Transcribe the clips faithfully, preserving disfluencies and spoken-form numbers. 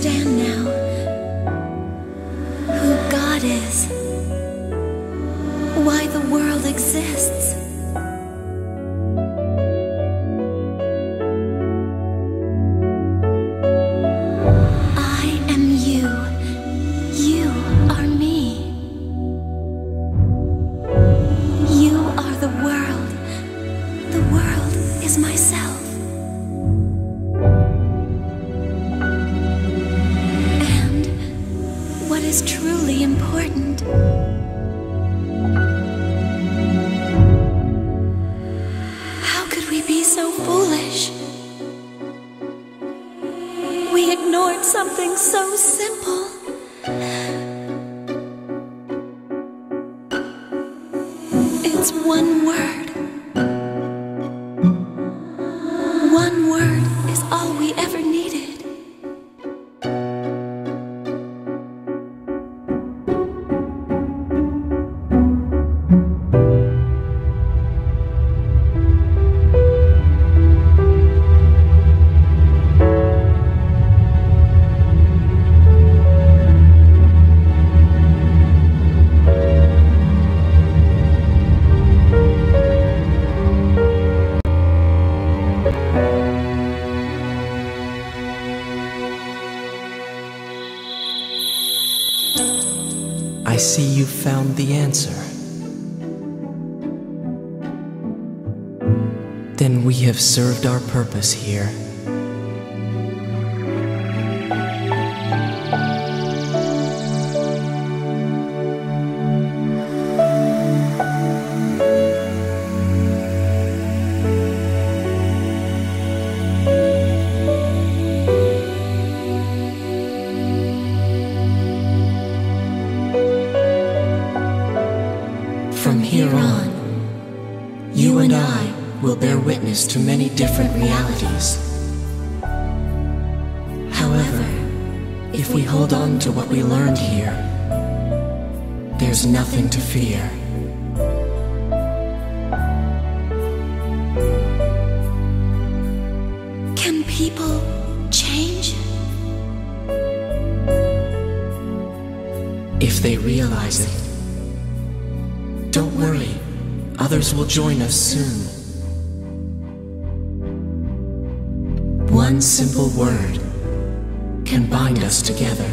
understand now who God is, why the world exists. I am you. You are me. You are the world. The world is myself. And what is truly important? How could we be so foolish? We ignored something so simple. It's one word. One word is all we ever needed. I see you found the answer. Then we have served our purpose here. From here on, you and I will bear witness to many different realities. However, if we hold on to what we learned here, there's nothing to fear. Can people change? If they realize it. Don't worry, others will join us soon. One simple word can bind us together.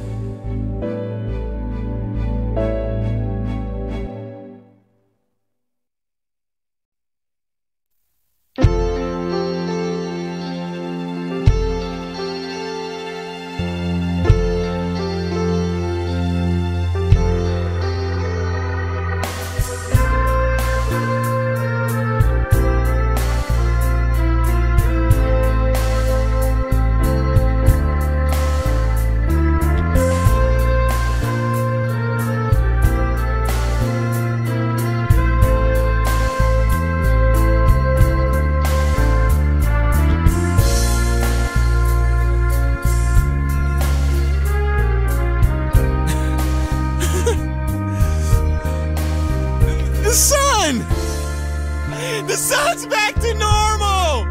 The sun! The sun's back to normal!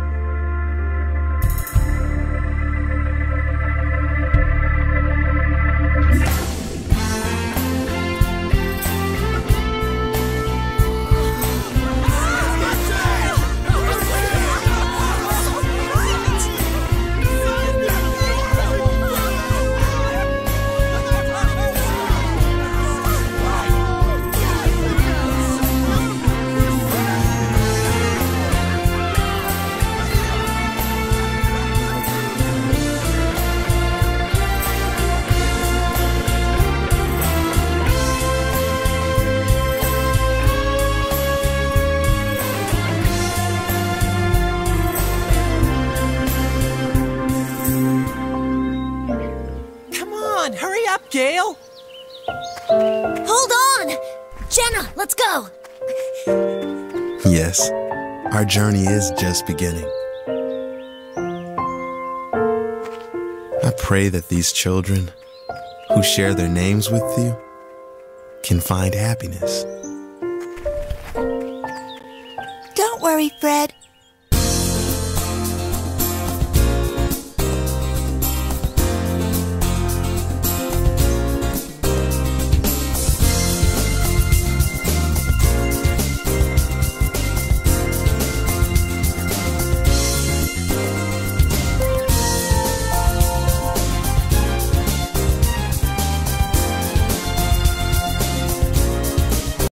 Hurry up, Gale! Hold on! Jenna, let's go! Yes, our journey is just beginning. I pray that these children who share their names with you can find happiness. Don't worry, Fred.